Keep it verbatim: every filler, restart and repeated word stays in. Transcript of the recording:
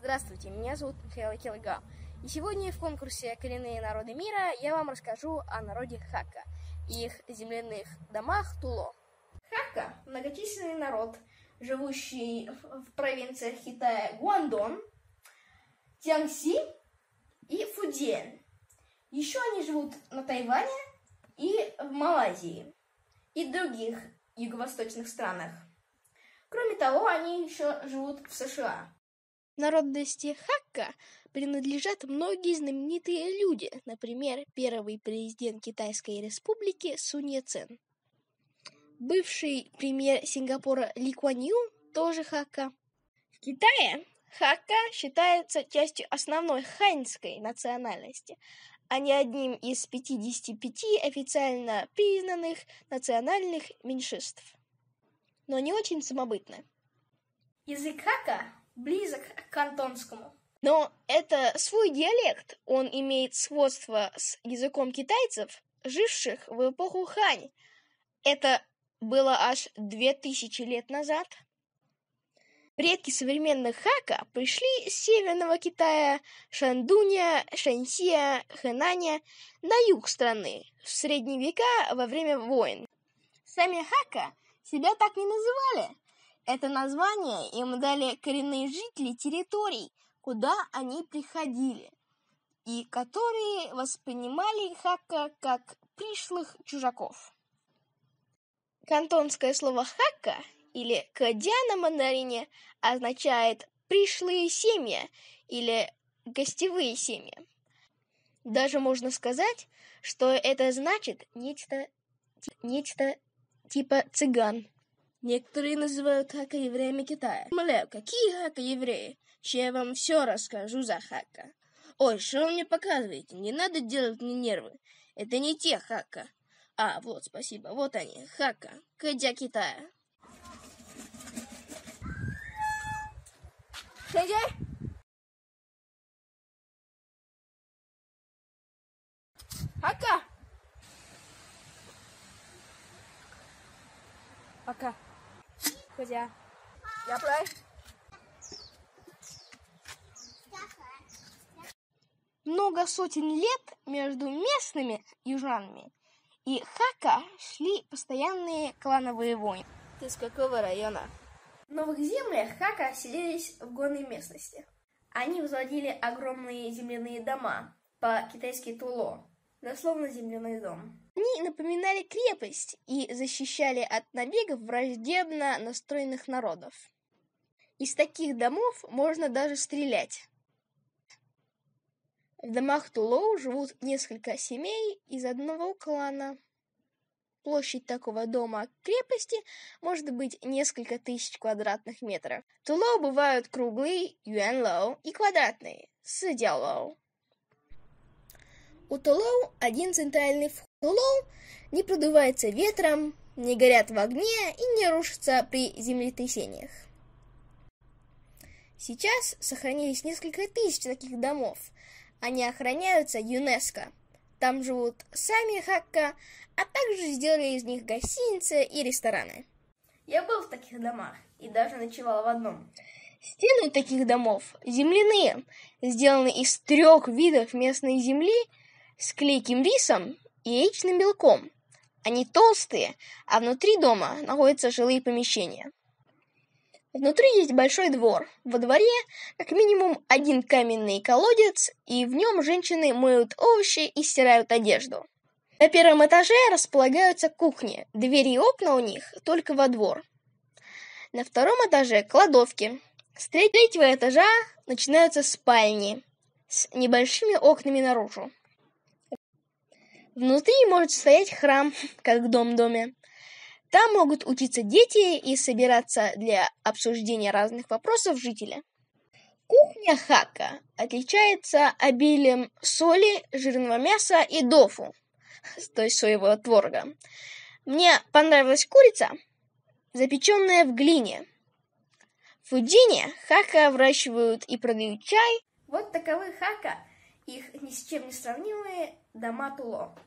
Здравствуйте, меня зовут Михаил Килограмм, и сегодня в конкурсе «Коренные народы мира» я вам расскажу о народе Хака и их земляных домах Туло. Хака – многочисленный народ, живущий в провинциях Китая Гуандон, Цзянси и Фудзин. Еще они живут на Тайване и в Малайзии и других юго-восточных странах. Кроме того, они еще живут в США. Народности Хака принадлежат многие знаменитые люди, например, первый президент Китайской республики Сунь Яцен. Бывший премьер Сингапура Ли Куан Ю тоже Хака. В Китае Хака считается частью основной ханьской национальности, а не одним из пятидесяти пяти официально признанных национальных меньшинств, но не очень самобытно. Язык Хака близок к кантонскому. Но это свой диалект, он имеет сходство с языком китайцев, живших в эпоху Хань. Это было аж две тысячи лет назад. Предки современных Хака пришли с северного Китая, Шандуня, Шаньсия, Хэнаня на юг страны в средние века во время войн. Сами Хака себя так не называли. Это название им дали коренные жители территорий, куда они приходили, и которые воспринимали Хака как пришлых чужаков. Кантонское слово «хака» или «кадя» на мандарине означает «пришлые семьи» или «гостевые семьи». Даже можно сказать, что это значит нечто, нечто типа цыган. Некоторые называют Хака евреями Китая. Умоляю, какие Хака евреи? Че я вам все расскажу за Хака. Ой, что вы мне показываете? Не надо делать мне нервы. Это не те Хака. А, вот, спасибо, вот они, Хака, Кадя Китая. Кадя? Хака? Пока. Кадя. Я плей. Много сотен лет между местными южанами и Хака шли постоянные клановые войны. Ты с какого района? В новых землях Хака селились в горной местности. Они возводили огромные земляные дома, по-китайски Туло, дословно земляной дом. Они напоминали крепость и защищали от набегов враждебно настроенных народов. Из таких домов можно даже стрелять. В домах Туло живут несколько семей из одного клана. Площадь такого дома крепости может быть несколько тысяч квадратных метров. Туло бывают круглые, юанлоу, и квадратные, сидялоу. У Туло один центральный вход. Туло не продувается ветром, не горят в огне и не рушатся при землетрясениях. Сейчас сохранились несколько тысяч таких домов. Они охраняются ЮНЕСКО. Там живут сами Хака, а также сделали из них гостиницы и рестораны. Я был в таких домах и даже ночевал в одном. Стены таких домов земляные, сделаны из трех видов местной земли с клейким рисом и яичным белком. Они толстые, а внутри дома находятся жилые помещения. Внутри есть большой двор. Во дворе как минимум один каменный колодец, и в нем женщины моют овощи и стирают одежду. На первом этаже располагаются кухни. Двери и окна у них только во двор. На втором этаже кладовки. С третьего этажа начинаются спальни с небольшими окнами наружу. Внутри может стоять храм, как в дом-доме. Там могут учиться дети и собираться для обсуждения разных вопросов жители. Кухня Хака отличается обилием соли, жирного мяса и дофу, то есть соевого творога. Мне понравилась курица, запеченная в глине. В Фудзине Хака выращивают и продают чай. Вот таковы Хака, их ни с чем не сравнимые дома Туло.